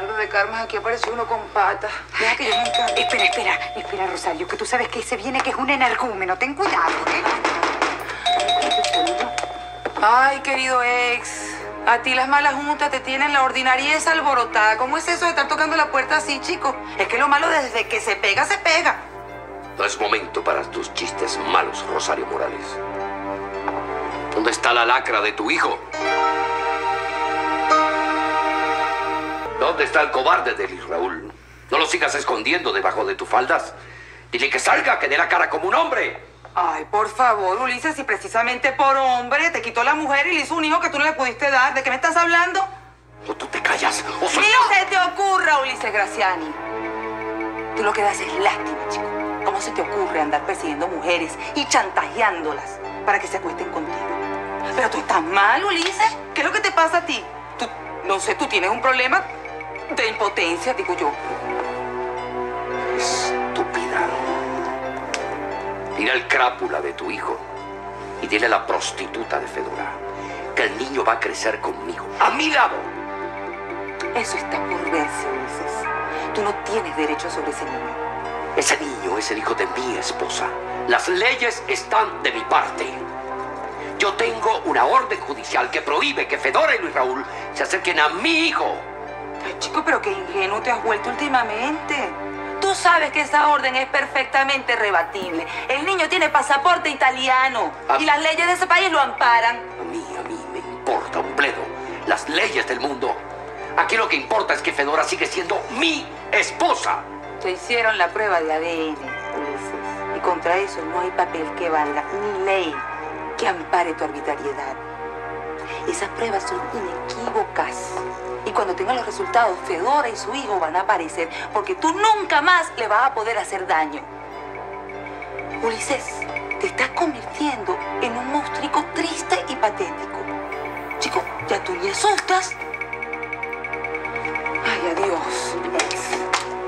hablando de karmas, aquí apareció uno con patas. Deja que yo me encargue. Espera, Rosario, que tú sabes que ese viene que es un energúmeno. Ten cuidado, ¿eh? Ay, querido ex, a ti las malas juntas te tienen la ordinariez alborotada. ¿Cómo es eso de estar tocando la puerta así, chico? Es que lo malo desde que se pega, se pega. No es momento para tus chistes malos, Rosario Morales. ¿Dónde está la lacra de tu hijo? ¿Dónde está el cobarde de Luis Raúl? No lo sigas escondiendo debajo de tus faldas. Dile que salga, que dé la cara como un hombre. Ay, por favor, Ulises, si precisamente por hombre te quitó la mujer y le hizo un hijo que tú no le pudiste dar, ¿de qué me estás hablando? O tú te callas, o soy ¡Ni yo. se te ocurra, Ulises Graciani! Tú lo que das es lástima, chico. ¿Cómo se te ocurre andar persiguiendo mujeres y chantajeándolas para que se acuesten contigo? Pero tú estás mal, Ulises. ¿Qué es lo que te pasa a ti? Tú, no sé, tú tienes un problema de impotencia, digo yo. Estúpida. Mira el crápula de tu hijo y dile a la prostituta de Fedora que el niño va a crecer conmigo, a mi lado. Eso está por verse, Ulises. Tú no tienes derecho sobre ese niño. Ese niño es el hijo de mi esposa. Las leyes están de mi parte. Yo tengo una orden judicial que prohíbe que Fedora y Luis Raúl se acerquen a mi hijo. Ay, chico, pero qué ingenuo te has vuelto últimamente. Tú sabes que esa orden es perfectamente rebatible. El niño tiene pasaporte italiano y las leyes de ese país lo amparan. A mí me importa un bledo las leyes del mundo. Aquí lo que importa es que Fedora sigue siendo mi esposa. Te hicieron la prueba de ADN, Ulises. Y contra eso no hay papel que valga, ni ley que ampare tu arbitrariedad. Esas pruebas son inequívocas. Y cuando tengan los resultados, Fedora y su hijo van a aparecer, porque tú nunca más le vas a poder hacer daño. Ulises, te estás convirtiendo en un monstruico triste y patético. Chico, ya tú ni asustas. Ay, adiós.